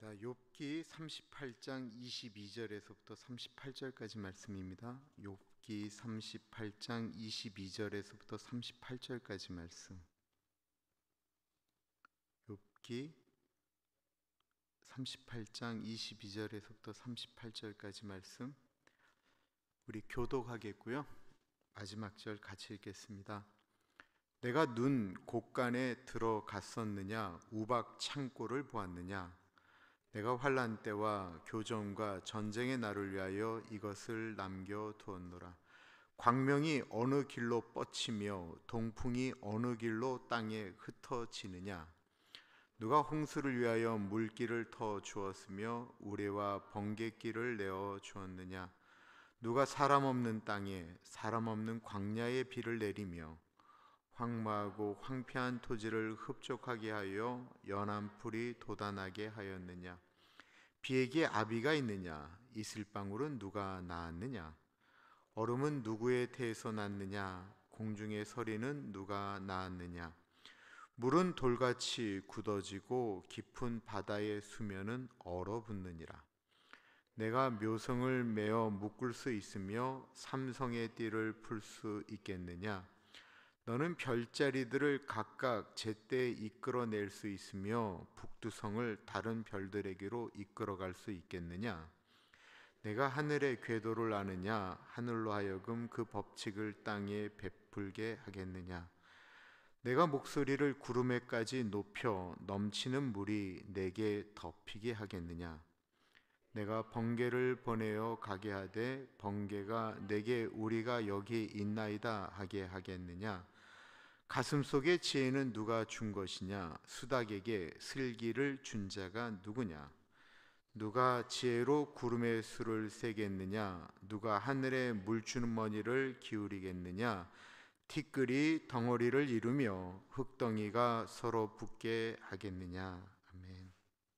욥기 38장 22절에서부터 38절까지 말씀입니다. 욥기 38장 22절에서부터 38절까지 말씀. 욥기 38장 22절에서부터 38절까지 말씀. 우리 교독하겠고요. 마지막 절 같이 읽겠습니다. 내가 눈 곳간에 들어갔었느냐, 우박 창고를 보았느냐. 내가 환난 때와 교정과 전쟁의 날을 위하여 이것을 남겨두었노라. 광명이 어느 길로 뻗치며 동풍이 어느 길로 땅에 흩어지느냐. 누가 홍수를 위하여 물길을 터 주었으며 우레와 번갯길을 내어 주었느냐. 누가 사람 없는 땅에 사람 없는 광야에 비를 내리며 황무하고 황폐한 토지를 흡족하게 하여 연한 풀이 돋아나게 하였느냐. 비에게 아비가 있느냐. 이슬방울은 누가 낳았느냐. 얼음은 누구의 태에서 났느냐. 공중의 서리는 누가 낳았느냐. 물은 돌같이 굳어지고 깊은 바다의 수면은 얼어붙느니라. 내가 묘성을 메어 묶을 수 있으며 삼성의 띠를 풀 수 있겠느냐. 너는 별자리들을 각각 제때에 이끌어낼 수 있으며 북두성을 다른 별들에게로 이끌어갈 수 있겠느냐. 내가 하늘의 궤도를 아느냐. 하늘로 하여금 그 법칙을 땅에 베풀게 하겠느냐. 내가 목소리를 구름에까지 높여 넘치는 물이 내게 덮이게 하겠느냐. 내가 번개를 보내어 가게 하되 번개가 내게 우리가 여기 있나이다 하게 하겠느냐. 가슴속의 지혜는 누가 준 것이냐. 수닭에게 슬기를 준 자가 누구냐. 누가 지혜로 구름의 수를 세겠느냐. 누가 하늘에 물주머니를 기울이겠느냐. 티끌이 덩어리를 이루며 흙덩이가 서로 붙게 하겠느냐. 아멘.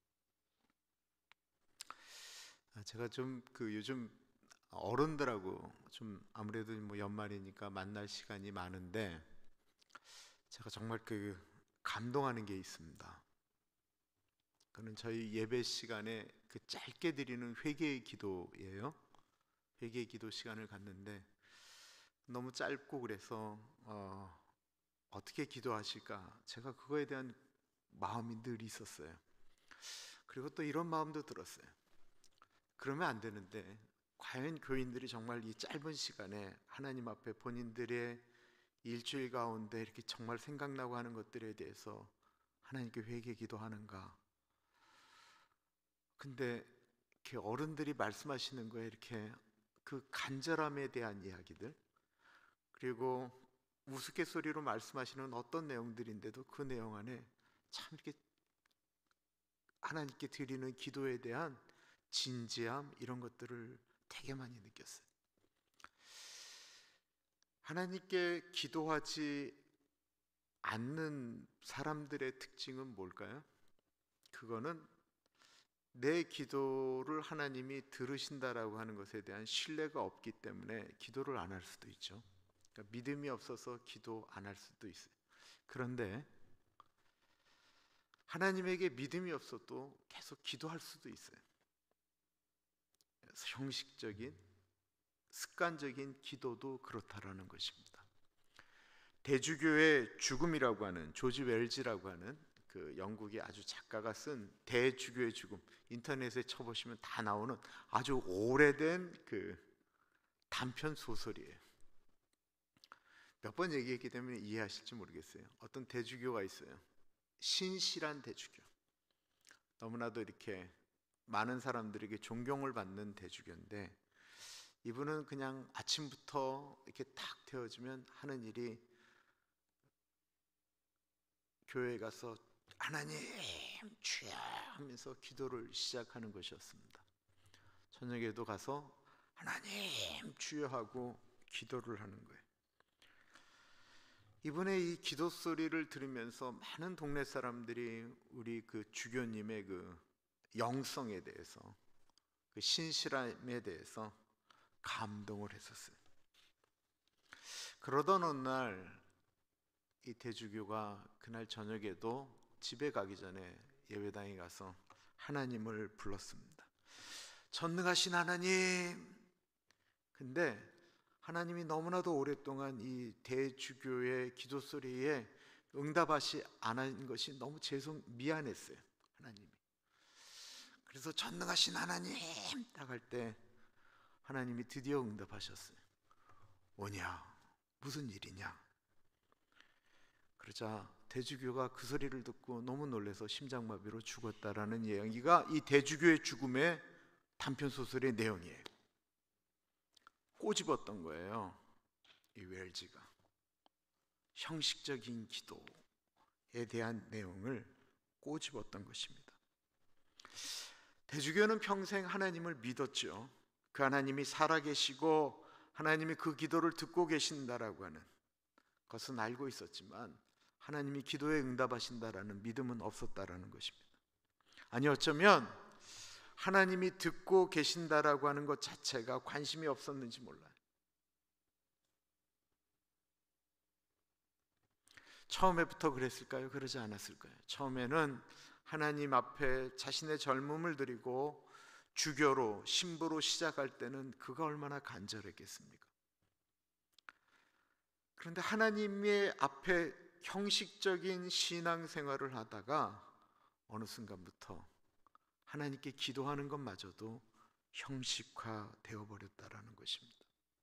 제가 좀 요즘 어른들하고 좀 아무래도 뭐 연말이니까 만날 시간이 많은데 제가 정말 감동하는 게 있습니다. 그는 저희 예배 시간에 짧게 드리는 회개의 기도예요. 회개의 기도 시간을 갖는데 너무 짧고 그래서 어떻게 기도하실까 제가 그거에 대한 마음이 늘 있었어요. 그리고 또 이런 마음도 들었어요. 그러면 안 되는데 과연 교인들이 정말 이 짧은 시간에 하나님 앞에 본인들의 일주일 가운데 이렇게 정말 생각나고 하는 것들에 대해서 하나님께 회개 기도하는가. 근데 이렇게 어른들이 말씀하시는 거에 이렇게 그 간절함에 대한 이야기들, 그리고 우스갯소리로 말씀하시는 어떤 내용들인데도 그 내용 안에 참 이렇게 하나님께 드리는 기도에 대한 진지함, 이런 것들을 되게 많이 느꼈어요. 하나님께 기도하지 않는 사람들의 특징은 뭘까요? 그거는 내 기도를 하나님이 들으신다라고 하는 것에 대한 신뢰가 없기 때문에 기도를 안 할 수도 있죠. 그러니까 믿음이 없어서 기도 안 할 수도 있어요. 그런데 하나님에게 믿음이 없어도 계속 기도할 수도 있어요. 그래서 형식적인 습관적인 기도도 그렇다라는 것입니다. 대주교의 죽음이라고 하는 조지 웰즈라고 하는 그 영국의 아주 작가가 쓴 대주교의 죽음, 인터넷에 쳐보시면 다 나오는 아주 오래된 단편 소설이에요. 몇 번 얘기했기 때문에 이해하실지 모르겠어요. 어떤 대주교가 있어요. 신실한 대주교, 너무나도 이렇게 많은 사람들에게 존경을 받는 대주교인데, 이분은 그냥 아침부터 이렇게 탁 태워지면 하는 일이 교회에 가서 하나님 주여 하면서 기도를 시작하는 것이었습니다. 저녁에도 가서 하나님 주여 하고 기도를 하는 거예요. 이분의 이 기도 소리를 들으면서 많은 동네 사람들이 우리 주교님의 영성에 대해서, 신실함에 대해서 감동을 했었어요. 그러던 어느 날 이 대주교가 그날 저녁에도 집에 가기 전에 예배당에 가서 하나님을 불렀습니다. 전능하신 하나님. 근데 하나님이 너무나도 오랫동안 이 대주교의 기도 소리에 응답하시 안 한 것이 너무 미안했어요, 하나님이. 그래서 전능하신 하나님 딱 할 때 하나님이 드디어 응답하셨어요. 뭐냐? 무슨 일이냐? 그러자 대주교가 그 소리를 듣고 너무 놀라서 심장마비로 죽었다라는 이야기가 이 대주교의 죽음의 단편 소설의 내용이에요. 꼬집었던 거예요, 이 웰즈가. 형식적인 기도에 대한 내용을 꼬집었던 것입니다. 대주교는 평생 하나님을 믿었죠. 그 하나님이 살아계시고 하나님이 그 기도를 듣고 계신다라고 하는 것은 알고 있었지만 하나님이 기도에 응답하신다라는 믿음은 없었다라는 것입니다. 아니, 어쩌면 하나님이 듣고 계신다라고 하는 것 자체가 관심이 없었는지 몰라요. 처음에부터 그랬을까요? 그러지 않았을까요? 처음에는 하나님 앞에 자신의 젊음을 드리고 주교로, 신부로 시작할 때는 그가 얼마나 간절했겠습니까? 그런데 하나님의 앞에 형식적인 신앙생활을 하다가 어느 순간부터 하나님께 기도하는 것마저도 형식화되어 버렸다라는 것입니다.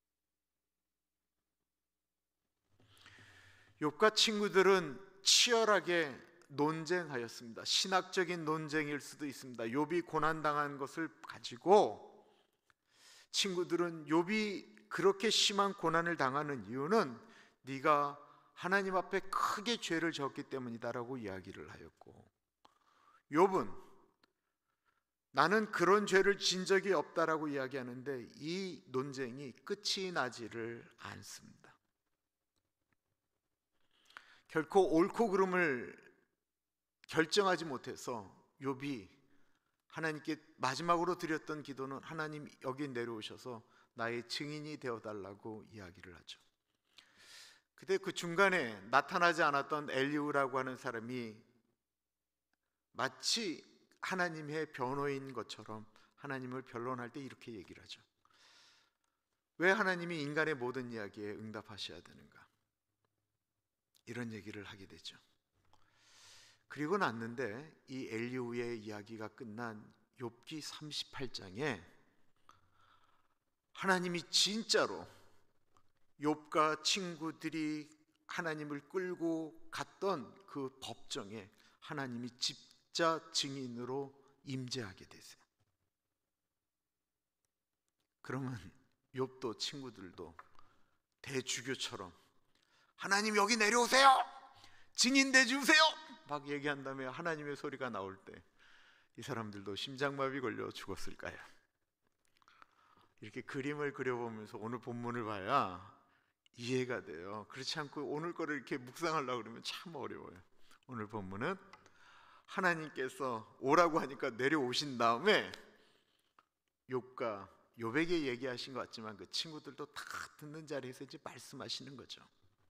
욥과 친구들은 치열하게 논쟁하였습니다. 신학적인 논쟁일 수도 있습니다. 욥이 고난당한 것을 가지고 친구들은 욥이 그렇게 심한 고난을 당하는 이유는 네가 하나님 앞에 크게 죄를 졌기 때문이다라고 이야기를 하였고, 욥은 나는 그런 죄를 진 적이 없다라고 이야기하는데 이 논쟁이 끝이 나지를 않습니다. 결코 옳고 그름을 결정하지 못해서 욥이 하나님께 마지막으로 드렸던 기도는 하나님 여기 내려오셔서 나의 증인이 되어달라고 이야기를 하죠. 근데 그 중간에 나타나지 않았던 엘리후라고 하는 사람이 마치 하나님의 변호인 것처럼 하나님을 변론할 때 이렇게 얘기를 하죠. 왜 하나님이 인간의 모든 이야기에 응답하셔야 되는가? 이런 얘기를 하게 되죠. 그리고 났는데 이 엘리후의 이야기가 끝난 욥기 38장에 하나님이 진짜로 욥과 친구들이 하나님을 끌고 갔던 그 법정에 하나님이 집자 증인으로 임재하게 되세요. 그러면 욥도 친구들도 대주교처럼 하나님 여기 내려오세요, 증인 대주세요 막 얘기한 다음에 하나님의 소리가 나올 때 이 사람들도 심장마비 걸려 죽었을까요? 이렇게 그림을 그려보면서 오늘 본문을 봐야 이해가 돼요. 그렇지 않고 오늘 거를 이렇게 묵상하려고 그러면 참 어려워요. 오늘 본문은 하나님께서 오라고 하니까 내려오신 다음에 욥에게 얘기하신 것 같지만 그 친구들도 다 듣는 자리에서 이제 말씀하시는 거죠.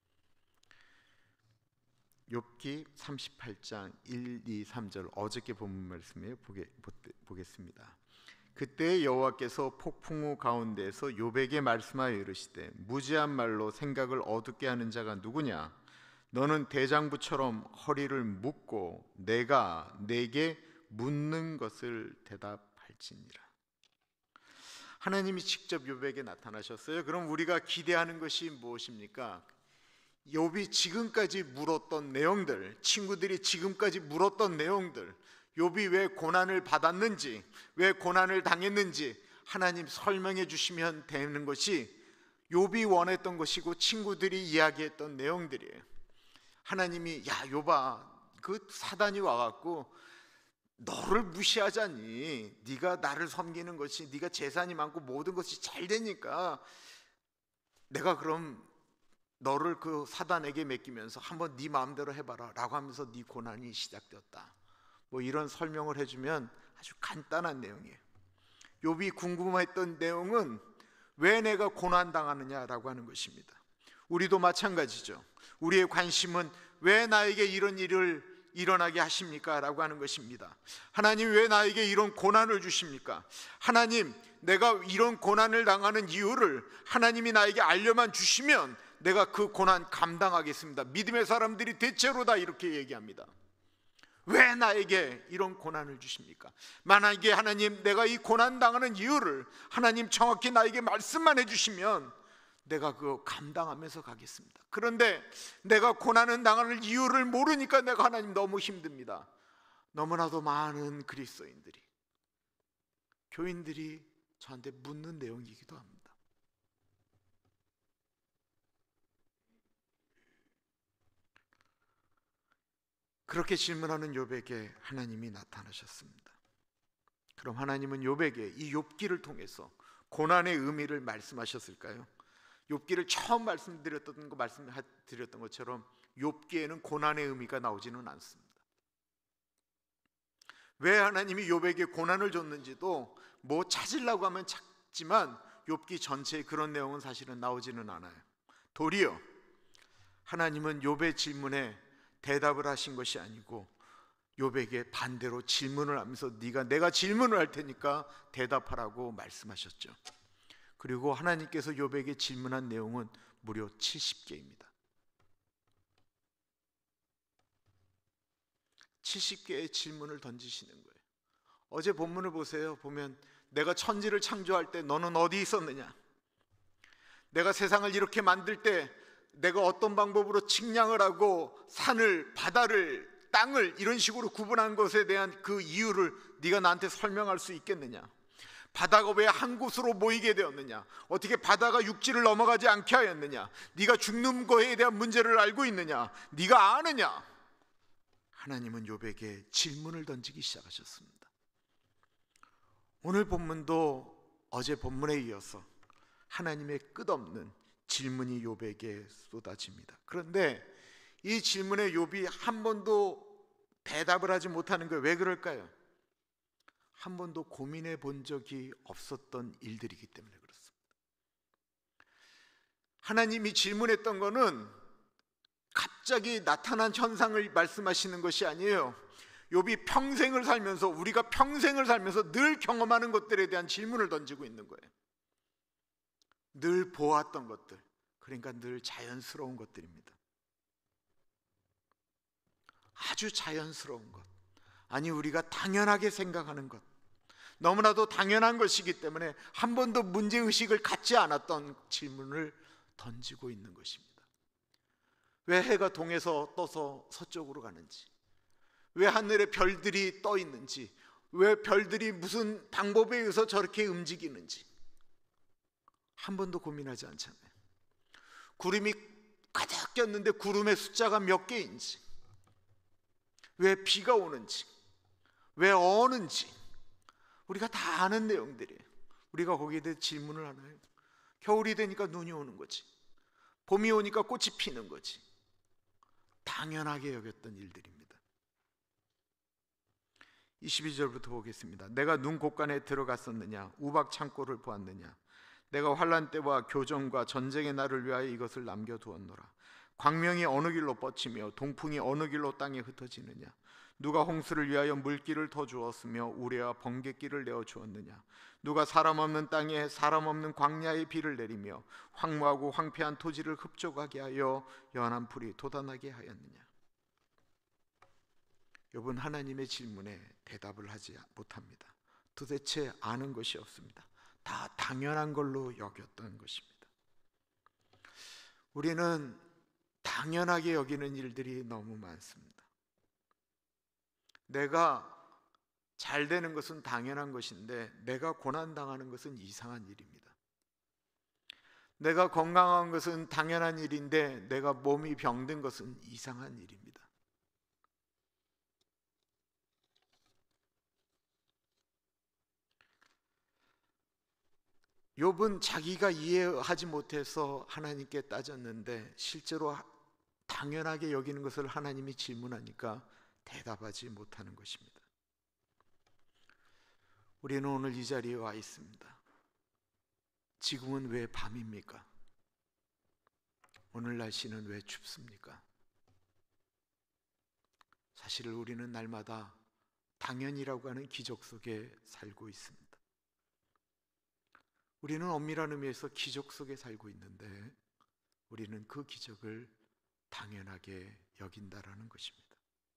욥기 38장 1, 2, 3절 어저께 본문 말씀에 보겠습니다. 그때 여호와께서 폭풍우 가운데에서 욥에게 말씀하여 이르시되 무지한 말로 생각을 어둡게 하는 자가 누구냐? 너는 대장부처럼 허리를 묶고 내가 내게 묻는 것을 대답할지니라. 하나님이 직접 욥에게 나타나셨어요. 그럼 우리가 기대하는 것이 무엇입니까? 욥이 지금까지 물었던 내용들, 친구들이 지금까지 물었던 내용들, 욥이 왜 고난을 받았는지, 왜 고난을 당했는지 하나님 설명해 주시면 되는 것이 욥이 원했던 것이고 친구들이 이야기했던 내용들이에요. 하나님이 야 욥아, 그 사단이 와갖고 너를 무시하자니, 네가 나를 섬기는 것이, 네가 재산이 많고 모든 것이 잘 되니까 내가 그럼 너를 그 사단에게 맡기면서 한번 네 마음대로 해봐라 라고 하면서 네 고난이 시작되었다. 뭐 이런 설명을 해주면 아주 간단한 내용이에요. 욥이 궁금했던 내용은 왜 내가 고난당하느냐라고 하는 것입니다. 우리도 마찬가지죠. 우리의 관심은 왜 나에게 이런 일을 일어나게 하십니까? 라고 하는 것입니다. 하나님, 왜 나에게 이런 고난을 주십니까? 하나님, 내가 이런 고난을 당하는 이유를 하나님이 나에게 알려만 주시면 내가 그 고난 감당하겠습니다. 믿음의 사람들이 대체로 다 이렇게 얘기합니다. 왜 나에게 이런 고난을 주십니까? 만약에 하나님, 내가 이 고난 당하는 이유를 하나님 정확히 나에게 말씀만 해주시면 내가 그거 감당하면서 가겠습니다. 그런데 내가 고난을 당하는 이유를 모르니까 내가 하나님 너무 힘듭니다. 너무나도 많은 그리스도인들이, 교인들이 저한테 묻는 내용이기도 합니다. 그렇게 질문하는 욥에게 하나님이 나타나셨습니다. 그럼 하나님은 욥에게 이 욥기를 통해서 고난의 의미를 말씀하셨을까요? 욥기를 처음 말씀드렸던 것처럼 욥기에는 고난의 의미가 나오지는 않습니다. 왜 하나님이 욥에게 고난을 줬는지도 뭐 찾으려고 하면 찾지만 욥기 전체에 그런 내용은 사실은 나오지는 않아요. 도리어 하나님은 욥의 질문에 대답을 하신 것이 아니고 욥에게 반대로 질문을 하면서 내가 질문을 할 테니까 대답하라고 말씀하셨죠. 그리고 하나님께서 욥에게 질문한 내용은 무려 70개입니다. 70개의 질문을 던지시는 거예요. 어제 본문을 보세요. 보면 내가 천지를 창조할 때 너는 어디 있었느냐? 내가 세상을 이렇게 만들 때 내가 어떤 방법으로 측량을 하고 산을, 바다를, 땅을 이런 식으로 구분한 것에 대한 그 이유를 네가 나한테 설명할 수 있겠느냐? 바다가 왜 한 곳으로 모이게 되었느냐? 어떻게 바다가 육지를 넘어가지 않게 하였느냐? 네가 죽는 거에 대한 문제를 알고 있느냐? 네가 아느냐? 하나님은 욥에게 질문을 던지기 시작하셨습니다. 오늘 본문도 어제 본문에 이어서 하나님의 끝없는 질문이 욥에게 쏟아집니다. 그런데 이 질문에 욥이 한 번도 대답을 하지 못하는 거예요. 왜 그럴까요? 한 번도 고민해 본 적이 없었던 일들이기 때문에 그렇습니다. 하나님이 질문했던 거는 갑자기 나타난 현상을 말씀하시는 것이 아니에요. 욥이 평생을 살면서, 우리가 평생을 살면서 늘 경험하는 것들에 대한 질문을 던지고 있는 거예요. 늘 보았던 것들, 그러니까 늘 자연스러운 것들입니다. 아주 자연스러운 것, 아니 우리가 당연하게 생각하는 것, 너무나도 당연한 것이기 때문에 한 번도 문제의식을 갖지 않았던 질문을 던지고 있는 것입니다. 왜 해가 동에서 떠서 서쪽으로 가는지, 왜 하늘에 별들이 떠 있는지, 왜 별들이 무슨 방법에 의해서 저렇게 움직이는지 한 번도 고민하지 않잖아요. 구름이 가득 꼈는데 구름의 숫자가 몇 개인지, 왜 비가 오는지, 왜 어는지 우리가 다 아는 내용들이에요. 우리가 거기에 대해 질문을 하나요? 겨울이 되니까 눈이 오는 거지, 봄이 오니까 꽃이 피는 거지. 당연하게 여겼던 일들입니다. 22절부터 보겠습니다. 내가 눈 곳간에 들어갔었느냐? 우박 창고를 보았느냐? 내가 환난 때와 교정과 전쟁의 날을 위하여 이것을 남겨두었노라. 광명이 어느 길로 뻗치며 동풍이 어느 길로 땅에 흩어지느냐? 누가 홍수를 위하여 물길을 터 주었으며 우레와 번갯길을 내어 주었느냐? 누가 사람 없는 땅에 사람 없는 광야에 비를 내리며 황무하고 황폐한 토지를 흡족하게 하여 연한 풀이 돋아나게 하였느냐? 욥은 하나님의 질문에 대답을 하지 못합니다. 도대체 아는 것이 없습니다. 다 당연한 걸로 여겼던 것입니다. 우리는 당연하게 여기는 일들이 너무 많습니다. 내가 잘 되는 것은 당연한 것인데 내가 고난당하는 것은 이상한 일입니다. 내가 건강한 것은 당연한 일인데 내가 몸이 병든 것은 이상한 일입니다. 욥은 자기가 이해하지 못해서 하나님께 따졌는데 실제로 당연하게 여기는 것을 하나님이 질문하니까 대답하지 못하는 것입니다. 우리는 오늘 이 자리에 와 있습니다. 지금은 왜 밤입니까? 오늘 날씨는 왜 춥습니까? 사실 우리는 날마다 당연이라고 하는 기적 속에 살고 있습니다. 우리는 엄밀한 의미에서 기적 속에 살고 있는데 우리는 그 기적을 당연하게 여긴다라는 것입니다.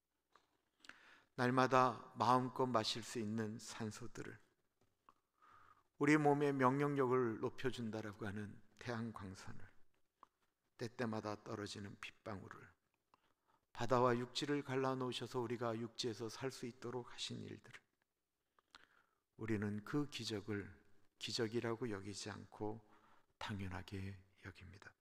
날마다 마음껏 마실 수 있는 산소들을, 우리 몸의 면역력을 높여준다라고 하는 태양광선을, 때때마다 떨어지는 빗방울을, 바다와 육지를 갈라놓으셔서 우리가 육지에서 살 수 있도록 하신 일들을, 우리는 그 기적을 기적이라고 여기지 않고 당연하게 여깁니다.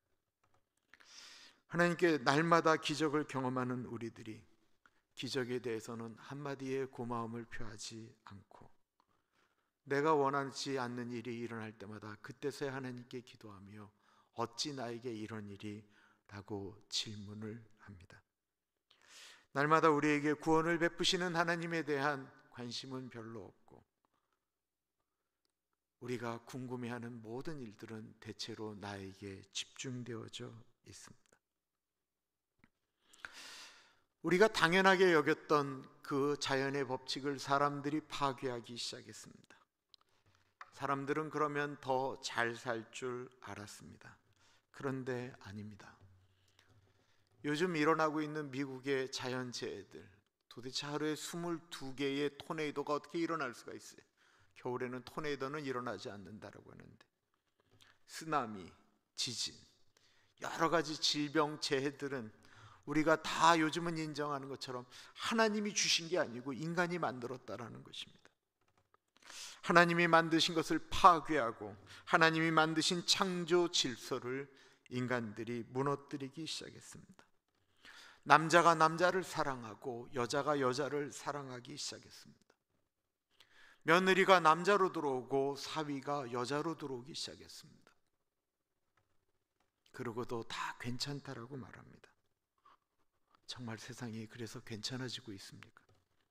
하나님께 날마다 기적을 경험하는 우리들이 기적에 대해서는 한마디의 고마움을 표하지 않고 내가 원하지 않는 일이 일어날 때마다 그때서야 하나님께 기도하며 어찌 나에게 이런 일이? 라고 질문을 합니다. 날마다 우리에게 구원을 베푸시는 하나님에 대한 관심은 별로 없고 우리가 궁금해하는 모든 일들은 대체로 나에게 집중되어져 있습니다. 우리가 당연하게 여겼던 그 자연의 법칙을 사람들이 파괴하기 시작했습니다. 사람들은 그러면 더 잘 살 줄 알았습니다. 그런데 아닙니다. 요즘 일어나고 있는 미국의 자연재해들, 도대체 하루에 22개의 토네이도가 어떻게 일어날 수가 있어요? 겨울에는 토네이도는 일어나지 않는다라고 하는데, 쓰나미, 지진, 여러 가지 질병 재해들은 우리가 다 요즘은 인정하는 것처럼 하나님이 주신 게 아니고 인간이 만들었다라는 것입니다. 하나님이 만드신 것을 파괴하고 하나님이 만드신 창조 질서를 인간들이 무너뜨리기 시작했습니다. 남자가 남자를 사랑하고 여자가 여자를 사랑하기 시작했습니다. 며느리가 남자로 들어오고 사위가 여자로 들어오기 시작했습니다. 그러고도 다 괜찮다라고 말합니다. 정말 세상이 그래서 괜찮아지고 있습니까?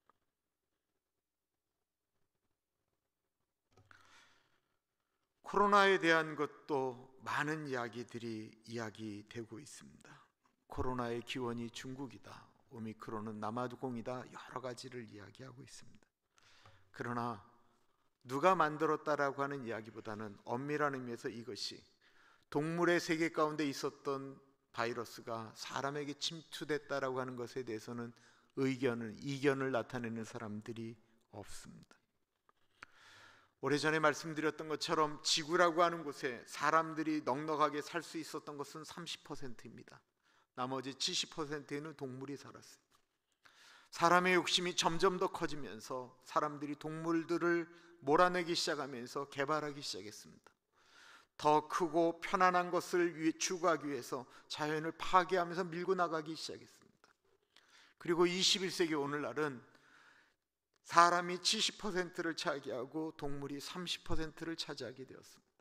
코로나에 대한 것도 많은 이야기들이 이야기되고 있습니다. 코로나의 기원이 중국이다, 오미크론은 남아공이다, 여러 가지를 이야기하고 있습니다. 그러나 누가 만들었다라고 하는 이야기보다는 엄밀한 의미에서 이것이 동물의 세계 가운데 있었던 바이러스가 사람에게 침투됐다라고 하는 것에 대해서는 이견을 나타내는 사람들이 없습니다. 오래전에 말씀드렸던 것처럼 지구라고 하는 곳에 사람들이 넉넉하게 살 수 있었던 것은 30%입니다. 나머지 70%에는 동물이 살았어요. 사람의 욕심이 점점 더 커지면서 사람들이 동물들을 몰아내기 시작하면서 개발하기 시작했습니다. 더 크고 편안한 것을 추구하기 위해서 자연을 파괴하면서 밀고 나가기 시작했습니다. 그리고 21세기 오늘날은 사람이 70%를 차지하고 동물이 30%를 차지하게 되었습니다.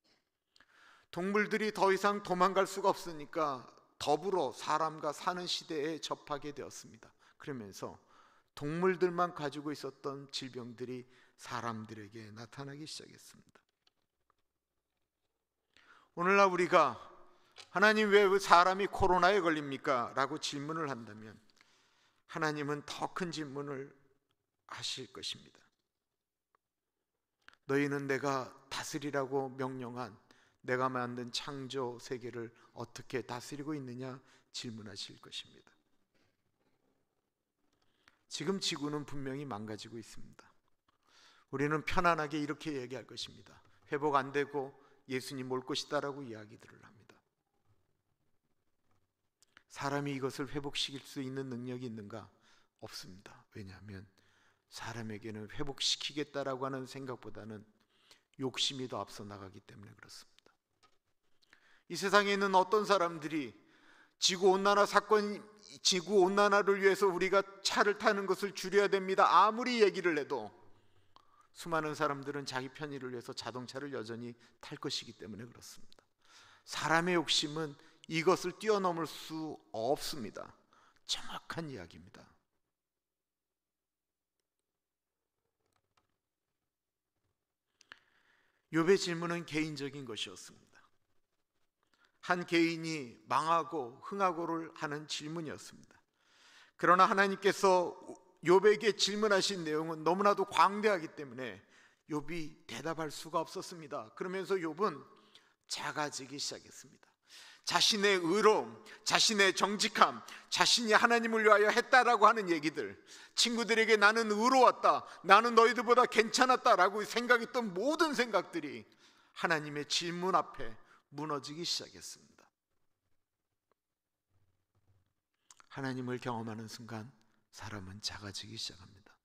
동물들이 더 이상 도망갈 수가 없으니까 더불어 사람과 사는 시대에 접하게 되었습니다. 그러면서 동물들만 가지고 있었던 질병들이 사람들에게 나타나기 시작했습니다. 오늘날 우리가 하나님 왜 사람이 코로나에 걸립니까? 라고 질문을 한다면 하나님은 더 큰 질문을 하실 것입니다. 너희는 내가 다스리라고 명령한 내가 만든 창조 세계를 어떻게 다스리고 있느냐 질문하실 것입니다. 지금 지구는 분명히 망가지고 있습니다. 우리는 편안하게 이렇게 얘기할 것입니다. 회복 안 되고 예수님 올 것이다라고 이야기들을 합니다. 사람이 이것을 회복시킬 수 있는 능력이 있는가? 없습니다. 왜냐하면 사람에게는 회복시키겠다라고 하는 생각보다는 욕심이 더 앞서 나가기 때문에 그렇습니다. 이 세상에 있는 어떤 사람들이 지구온난화를 위해서 우리가 차를 타는 것을 줄여야 됩니다, 아무리 얘기를 해도 수많은 사람들은 자기 편의를 위해서 자동차를 여전히 탈 것이기 때문에 그렇습니다. 사람의 욕심은 이것을 뛰어넘을 수 없습니다. 정확한 이야기입니다. 욥의 질문은 개인적인 것이었습니다. 한 개인이 망하고 흥하고를 하는 질문이었습니다. 그러나 하나님께서 욥에게 질문하신 내용은 너무나도 광대하기 때문에 욥이 대답할 수가 없었습니다. 그러면서 욥은 작아지기 시작했습니다. 자신의 의로움, 자신의 정직함, 자신이 하나님을 위하여 했다라고 하는 얘기들, 친구들에게 나는 의로웠다, 나는 너희들보다 괜찮았다라고 생각했던 모든 생각들이 하나님의 질문 앞에 무너지기 시작했습니다. 하나님을 경험하는 순간 사람은 작아지기 시작합니다.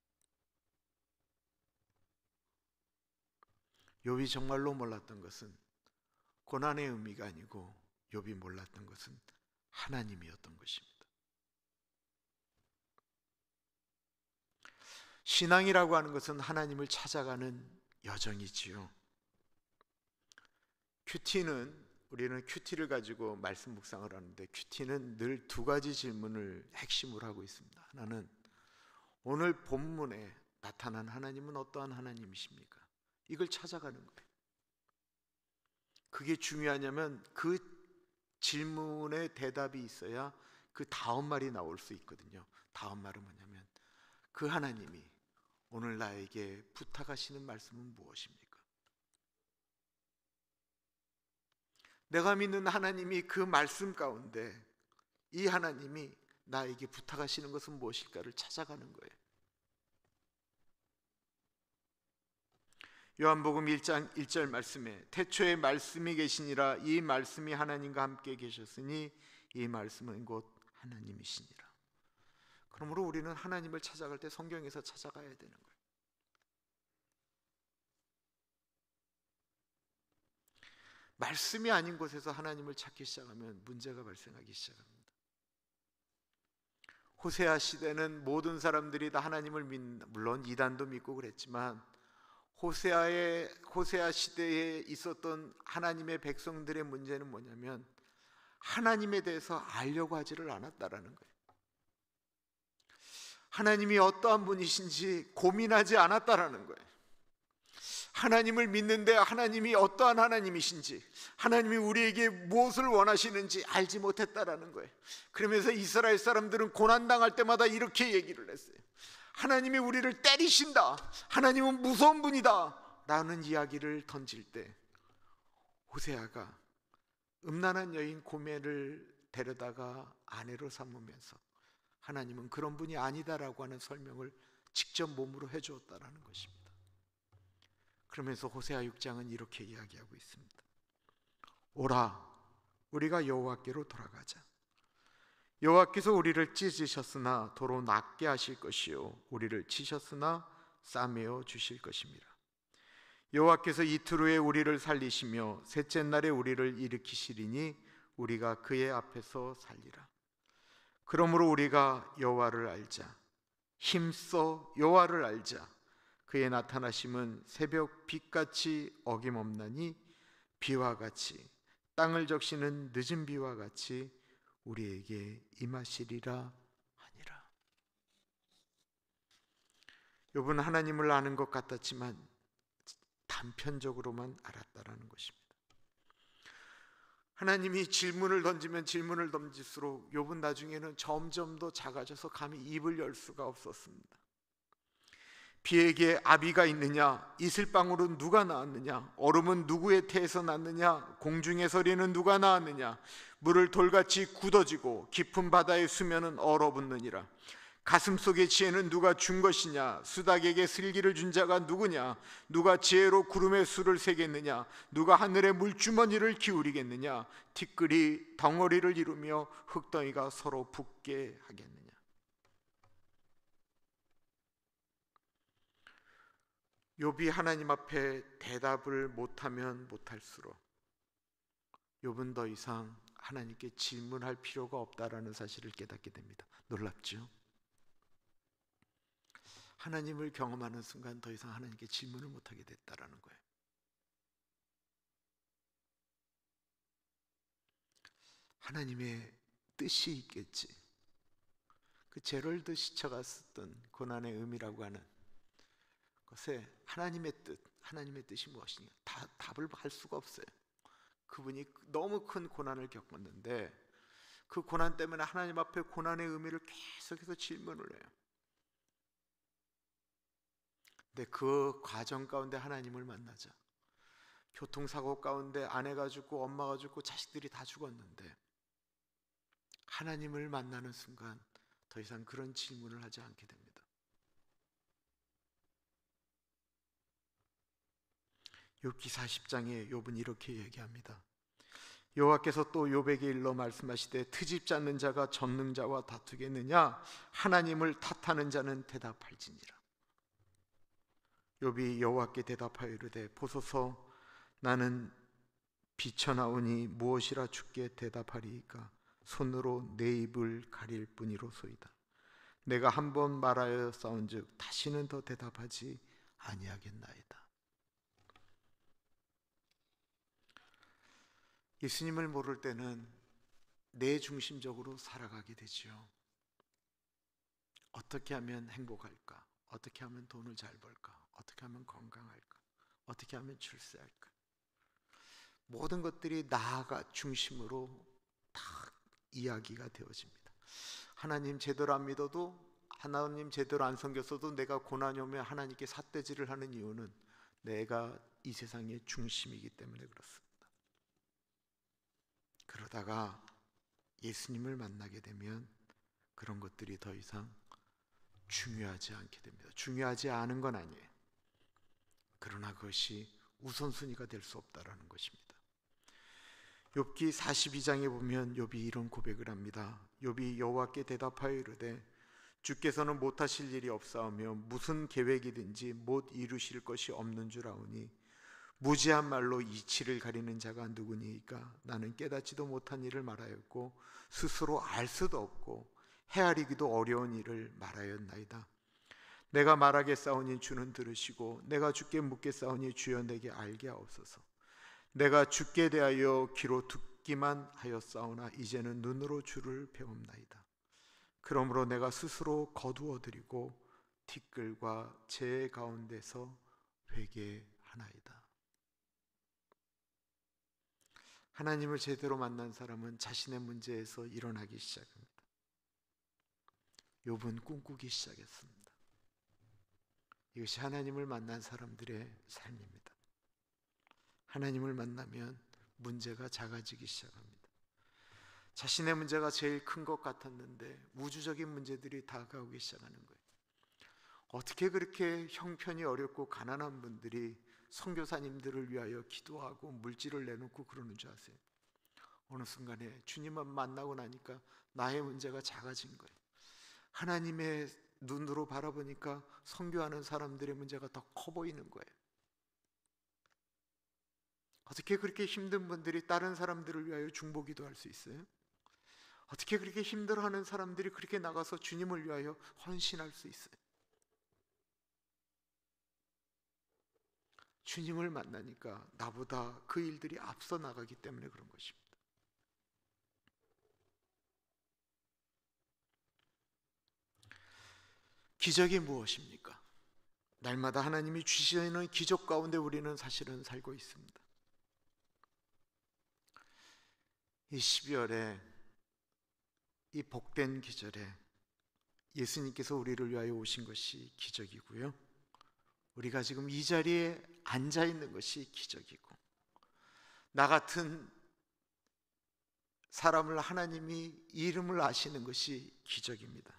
욥이 정말로 몰랐던 것은 고난의 의미가 아니고 욥이 몰랐던 것은 하나님이었던 것입니다. 신앙이라고 하는 것은 하나님을 찾아가는 여정이지요. 우리는 큐티를 가지고 말씀 묵상을 하는데, 큐티는 늘 두 가지 질문을 핵심으로 하고 있습니다. 하나는 오늘 본문에 나타난 하나님은 어떠한 하나님이십니까? 이걸 찾아가는 거예요. 그게 중요하냐면 그 질문에 대답이 있어야 그 다음 말이 나올 수 있거든요. 다음 말은 뭐냐면, 그 하나님이 오늘 나에게 부탁하시는 말씀은 무엇입니까? 내가 믿는 하나님이 그 말씀 가운데 이 하나님이 나에게 부탁하시는 것은 무엇일까를 찾아가는 거예요. 요한복음 1장 1절 말씀에 태초에 말씀이 계시니라, 이 말씀이 하나님과 함께 계셨으니 이 말씀은 곧 하나님이시니라. 그러므로 우리는 하나님을 찾아갈 때 성경에서 찾아가야 되는 거예요. 말씀이 아닌 곳에서 하나님을 찾기 시작하면 문제가 발생하기 시작합니다. 호세아 시대는 모든 사람들이 다 하나님을 물론 이단도 믿고 그랬지만, 호세아 시대에 있었던 하나님의 백성들의 문제는 뭐냐면 하나님에 대해서 알려고 하지를 않았다라는 거예요. 하나님이 어떠한 분이신지 고민하지 않았다라는 거예요. 하나님을 믿는데 하나님이 어떠한 하나님이신지, 하나님이 우리에게 무엇을 원하시는지 알지 못했다라는 거예요. 그러면서 이스라엘 사람들은 고난당할 때마다 이렇게 얘기를 했어요. 하나님이 우리를 때리신다, 하나님은 무서운 분이다 라는 이야기를 던질 때, 호세아가 음란한 여인 고멜을 데려다가 아내로 삼으면서 하나님은 그런 분이 아니다라고 하는 설명을 직접 몸으로 해주었다라는 것입니다. 그러면서 호세아 6장은 이렇게 이야기하고 있습니다. 오라, 우리가 여호와께로 돌아가자. 여호와께서 우리를 찢으셨으나 도로 낫게 하실 것이요, 우리를 치셨으나 싸매어 주실 것입니다. 여호와께서 이틀 후에 우리를 살리시며 셋째 날에 우리를 일으키시리니 우리가 그의 앞에서 살리라. 그러므로 우리가 여호와를 알자. 힘써 여호와를 알자. 그의 나타나심은 새벽 빛같이 어김없나니 비와 같이, 땅을 적시는 늦은 비와 같이 우리에게 임하시리라 하니라. 욥은 하나님을 아는 것 같았지만 단편적으로만 알았다라는 것입니다. 하나님이 질문을 던지면 질문을 던질수록 욥은 나중에는 점점 더 작아져서 감히 입을 열 수가 없었습니다. 비에게 아비가 있느냐? 이슬방울은 누가 낳았느냐? 얼음은 누구의 태에서 났느냐? 공중의 서리는 누가 낳았느냐? 물을 돌같이 굳어지고 깊은 바다의 수면은 얼어붙느니라. 가슴속의 지혜는 누가 준 것이냐? 수닭에게 슬기를 준 자가 누구냐? 누가 지혜로 구름의 수를 세겠느냐? 누가 하늘의 물주머니를 기울이겠느냐? 티끌이 덩어리를 이루며 흙덩이가 서로 붙게 하겠느냐? 욥이 하나님 앞에 대답을 못하면 못할수록 욥은 더 이상 하나님께 질문할 필요가 없다라는 사실을 깨닫게 됩니다. 놀랍죠? 하나님을 경험하는 순간 더 이상 하나님께 질문을 못하게 됐다라는 거예요. 하나님의 뜻이 있겠지. 그 제럴드 시처가 쓰던 고난의 의미라고 하는 것에 하나님의 뜻이 무엇이냐, 답을 할 수가 없어요. 그분이 너무 큰 고난을 겪었는데 그 고난 때문에 하나님 앞에 고난의 의미를 계속해서 질문을 해요. 근데 그 과정 가운데 하나님을 만나자. 교통사고 가운데 아내가 죽고 엄마가 죽고 자식들이 다 죽었는데 하나님을 만나는 순간 더 이상 그런 질문을 하지 않게 됩니다. 욥기 40장에 욥은 이렇게 얘기합니다. 여호와께서 또 욥에게 일러 말씀하시되 트집지 않는 자가 전능자와 다투겠느냐? 하나님을 탓하는 자는 대답할지니라. 욥이 여호와께 대답하여 이르되 보소서 나는 비쳐나오니 무엇이라 주께 대답하리이까? 손으로 내 입을 가릴 뿐이로소이다. 내가 한 번 말하여 싸운즉 다시는 더 대답하지 아니하겠나이다. 예수님을 모를 때는 내 중심적으로 살아가게 되지요. 어떻게 하면 행복할까? 어떻게 하면 돈을 잘 벌까? 어떻게 하면 건강할까? 어떻게 하면 출세할까? 모든 것들이 나가 중심으로 다 이야기가 되어집니다. 하나님 제대로 안 믿어도, 하나님 제대로 안 섬겼어도 내가 고난이 오면 하나님께 삿대질을 하는 이유는 내가 이 세상의 중심이기 때문에 그렇습니다. 그러다가 예수님을 만나게 되면 그런 것들이 더 이상 중요하지 않게 됩니다. 중요하지 않은 건 아니에요. 그러나 그것이 우선순위가 될 수 없다라는 것입니다. 욥기 42장에 보면 욥이 이런 고백을 합니다. 욥이 여호와께 대답하여 이르되 주께서는 못하실 일이 없사오며 무슨 계획이든지 못 이루실 것이 없는 줄 아오니 무지한 말로 이치를 가리는 자가 누구니이까? 나는 깨닫지도 못한 일을 말하였고 스스로 알 수도 없고 헤아리기도 어려운 일을 말하였나이다. 내가 말하겠사오니 주는 들으시고 내가 주께 묻겠사오니 주여 내게 알게 하옵소서. 내가 주께 대하여 귀로 듣기만 하였사오나 이제는 눈으로 주를 배웁나이다. 그러므로 내가 스스로 거두어드리고 티끌과 재 가운데서 회개하나이다. 하나님을 제대로 만난 사람은 자신의 문제에서 일어나기 시작합니다. 욥은 꿈꾸기 시작했습니다. 이것이 하나님을 만난 사람들의 삶입니다. 하나님을 만나면 문제가 작아지기 시작합니다. 자신의 문제가 제일 큰 것 같았는데 우주적인 문제들이 다가오기 시작하는 거예요. 어떻게 그렇게 형편이 어렵고 가난한 분들이 선교사님들을 위하여 기도하고 물질을 내놓고 그러는 줄 아세요? 어느 순간에 주님을 만나고 나니까 나의 문제가 작아진 거예요. 하나님의 눈으로 바라보니까 선교하는 사람들의 문제가 더 커 보이는 거예요. 어떻게 그렇게 힘든 분들이 다른 사람들을 위하여 중보기도 할 수 있어요? 어떻게 그렇게 힘들어하는 사람들이 그렇게 나가서 주님을 위하여 헌신할 수 있어요? 주님을 만나니까 나보다 그 일들이 앞서 나가기 때문에 그런 것입니다. 기적이 무엇입니까? 날마다 하나님이 주시는 기적 가운데 우리는 사실은 살고 있습니다. 이 12월에 이 복된 계절에 예수님께서 우리를 위하여 오신 것이 기적이고요, 우리가 지금 이 자리에 앉아 있는 것이 기적이고, 나 같은 사람을 하나님이 이름을 아시는 것이 기적입니다.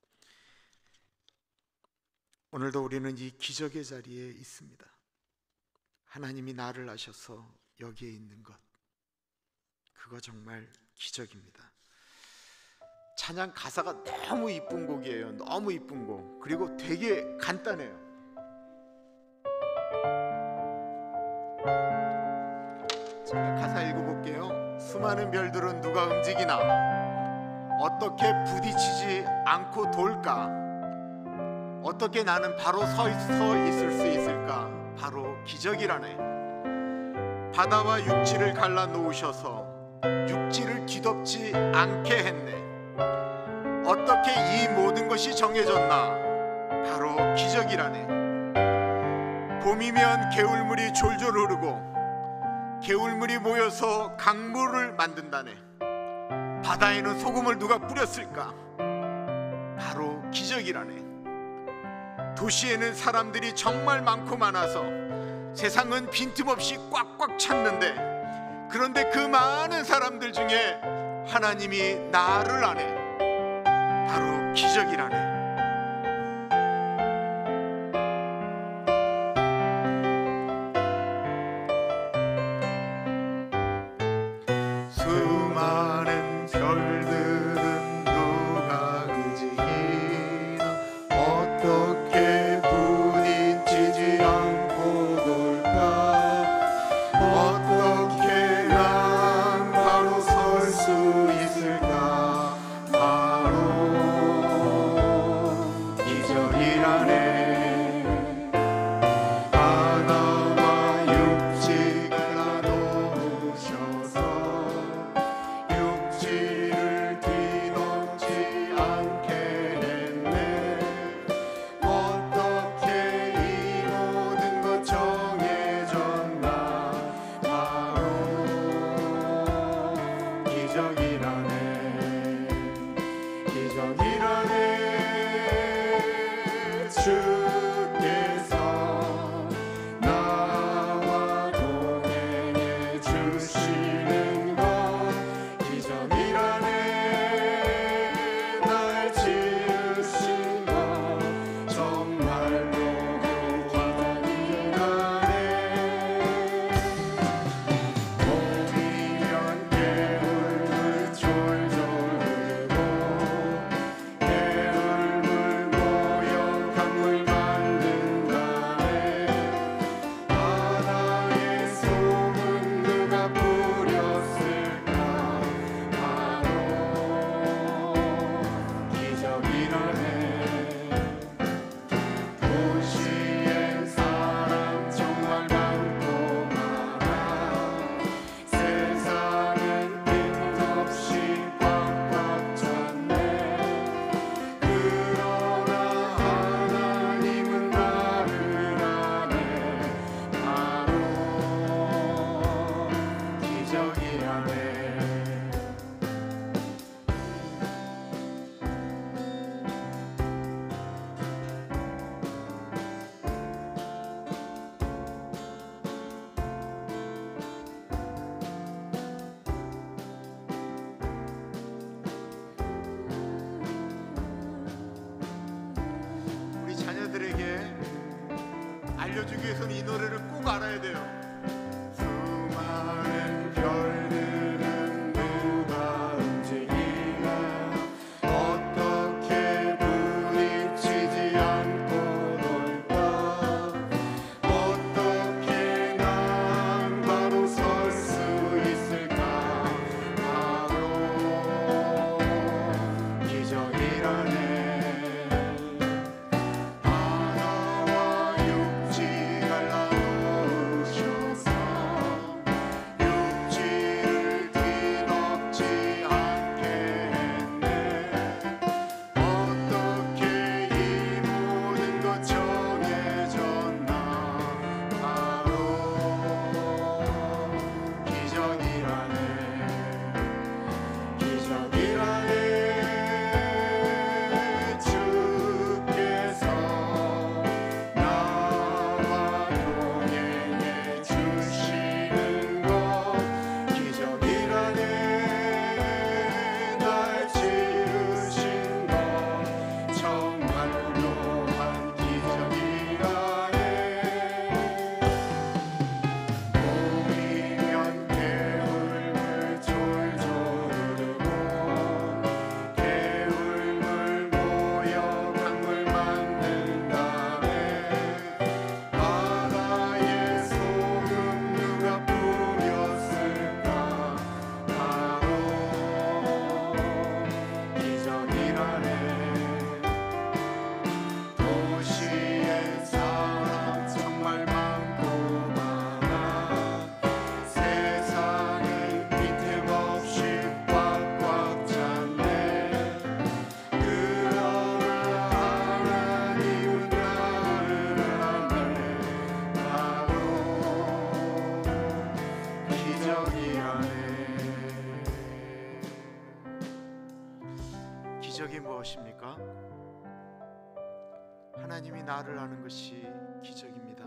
오늘도 우리는 이 기적의 자리에 있습니다. 하나님이 나를 아셔서 여기에 있는 것, 그거 정말 기적입니다. 찬양 가사가 너무 이쁜 곡이에요. 너무 이쁜 곡. 그리고 되게 간단해요. 제가 가사 읽어볼게요. 수많은 별들은 누가 움직이나 어떻게 부딪히지 않고 돌까? 어떻게 나는 바로 서 있을 수 있을까? 바로 기적이라네. 바다와 육지를 갈라놓으셔서 육지를 뒤덮지 않게 했네. 어떻게 이 모든 것이 정해졌나? 바로 기적이라네. 봄이면 개울물이 졸졸 흐르고 개울물이 모여서 강물을 만든다네. 바다에는 소금을 누가 뿌렸을까? 바로 기적이라네. 도시에는 사람들이 정말 많고 많아서 세상은 빈틈없이 꽉꽉 찼는데, 그런데 그 많은 사람들 중에 하나님이 나를 아네. 바로 기적이라네. 수많은 별들은 누가 움직이나 어떻게 부딪히지 않고 돌까? 어떻게 난 바로 설 수 있을까? 바로 기적이라네. 하나와 육지가 나누셔서 육지를 뒤넘지 않게 했네. 어떻게 이 모든 것 정해졌나? 바로 기적이라네. 기적이라네. 주께서 나와 동행해 주시는 것 기적이라네. 날 지으신 것 정말로 기적이라네. 봄이면 개울물 졸졸 흐르고 개울물 모여 강물 만든다네. 바다에 소금 누가 뿌렸을까? 바로 기적이라네. 도시엔 사람 정말 많고 많아. 세상은 빈틈없이 꽉꽉 찼네. 그러나 하나님은 나를 아네. 바로 기적이라네. 우리 자녀들에게 알려주기 위해서는 이 노래를 꼭 알아야 돼요. 수많은 별들은 누가 움직이나 어떻게 부딪히지 않고 돌까? 어떻게 난 바로 설 수 있을까? 바로 기적이라네. 하나와 육지가 나누셔서 무엇입니까? 하나님이 나를 아는 것이 기적입니다.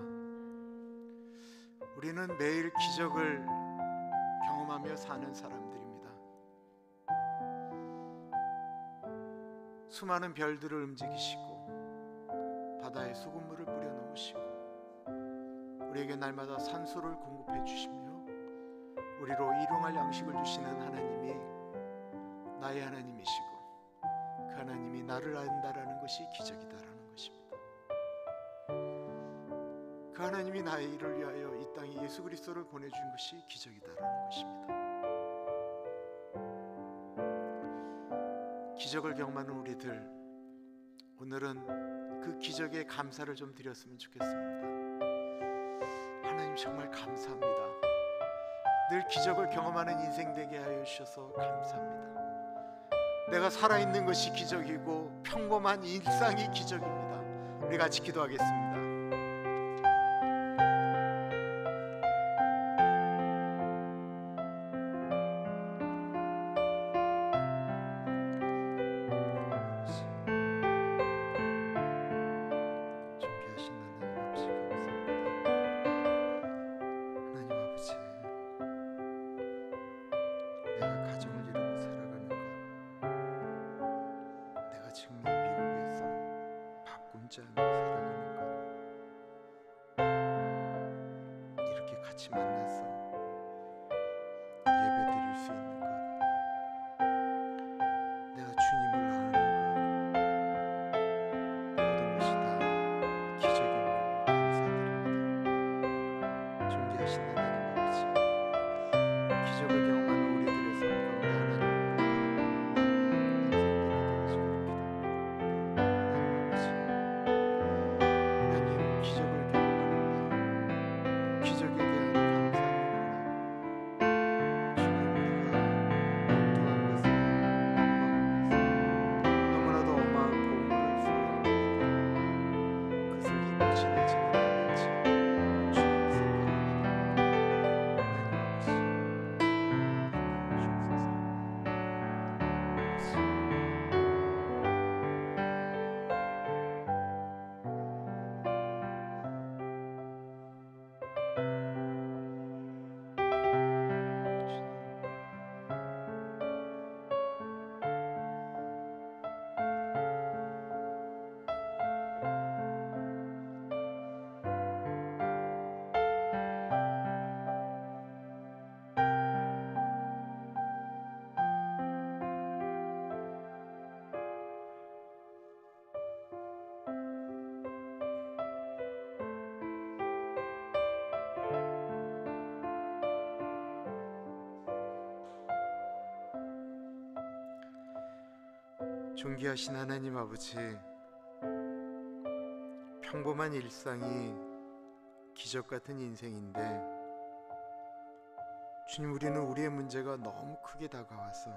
우리는 매일 기적을 경험하며 사는 사람들입니다. 수많은 별들을 움직이시고 바다에 소금물을 뿌려 놓으시고 우리에게 날마다 산소를 공급해 주시며 우리로 일용할 양식을 주시는 하나님이 나의 하나님이시고 그 하나님이 나를 안다라는 것이 기적이다라는 것입니다. 그 하나님이 나의 일을 위하여 이 땅에 예수 그리스도를 보내준 것이 기적이다라는 것입니다. 기적을 경험하는 우리들, 오늘은 그 기적에 감사를 좀 드렸으면 좋겠습니다. 하나님 정말 감사합니다. 늘 기적을 경험하는 인생 되게 하여 주셔서 감사합니다. 내가 살아있는 것이 기적이고 평범한 일상이 기적입니다. 우리 같이 기도하겠습니다. 같이 만나서 예배 드릴 수 있는 것, 내가 주님을 아는 것, 모든 것이 다 기적임을 감사드립니다. 존귀하신 하나님 아버지, 기적을 경험하는 우리들의 삶 가운데 하나님을 존귀하신 하나님 아버지, 평범한 일상이 기적 같은 인생인데 주님, 우리는 우리의 문제가 너무 크게 다가와서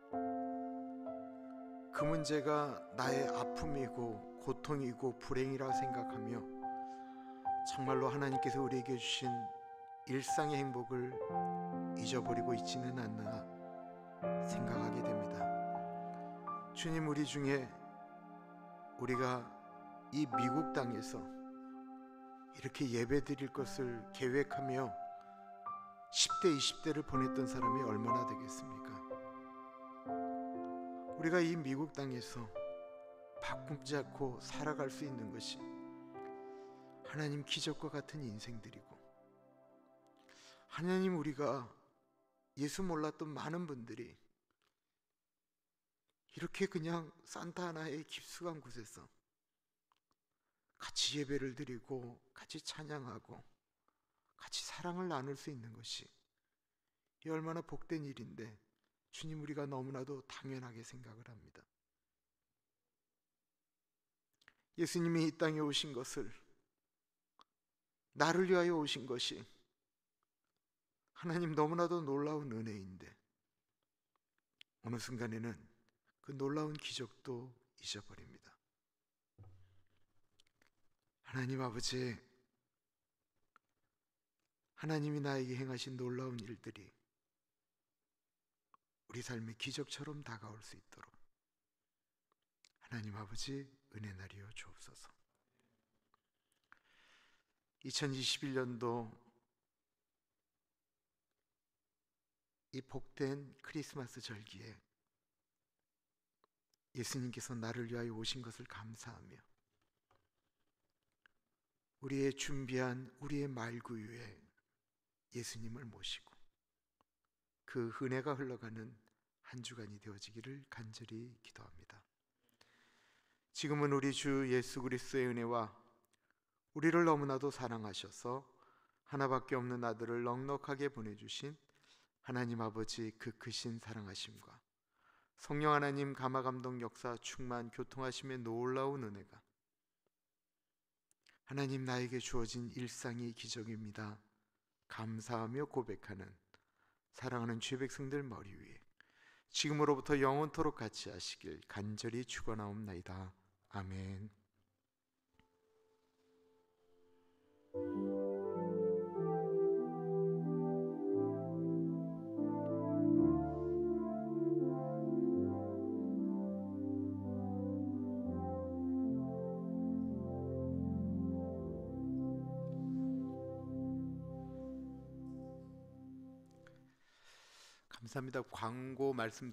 그 문제가 나의 아픔이고 고통이고 불행이라 생각하며 정말로 하나님께서 우리에게 주신 일상의 행복을 잊어버리고 있지는 않나 생각하게 됩니다. 주님, 우리 중에 우리가 이 미국 땅에서 이렇게 예배 드릴 것을 계획하며 10대, 20대를 보냈던 사람이 얼마나 되겠습니까? 우리가 이 미국 땅에서 바꾸지 않고 살아갈 수 있는 것이 하나님 기적과 같은 인생들이고, 하나님, 우리가 예수 몰랐던 많은 분들이 이렇게 그냥 산타 하나의 깊숙한 곳에서 같이 예배를 드리고 같이 찬양하고 같이 사랑을 나눌 수 있는 것이 이 얼마나 복된 일인데, 주님, 우리가 너무나도 당연하게 생각을 합니다. 예수님이 이 땅에 오신 것을, 나를 위하여 오신 것이 하나님 너무나도 놀라운 은혜인데 어느 순간에는 그 놀라운 기적도 잊어버립니다. 하나님 아버지, 하나님이 나에게 행하신 놀라운 일들이 우리 삶의 기적처럼 다가올 수 있도록 하나님 아버지 은혜 나리여 주옵소서. 2021년도 이 복된 크리스마스 절기에 예수님께서 나를 위하여 오신 것을 감사하며 우리의 준비한 우리의 말구유에 예수님을 모시고 그 은혜가 흘러가는 한 주간이 되어지기를 간절히 기도합니다. 지금은 우리 주 예수 그리스도의 은혜와 우리를 너무나도 사랑하셔서 하나밖에 없는 아들을 넉넉하게 보내주신 하나님 아버지 그 크신 사랑하심과 성령 하나님 감화감동 역사 충만 교통하심의 놀라운 은혜가 하나님 나에게 주어진 일상의 기적입니다. 감사하며 고백하는 사랑하는 죄 백성들 머리 위에 지금으로부터 영원토록 같이 하시길 간절히 축원하옵나이다. 아멘. 감사합니다. 광고 말씀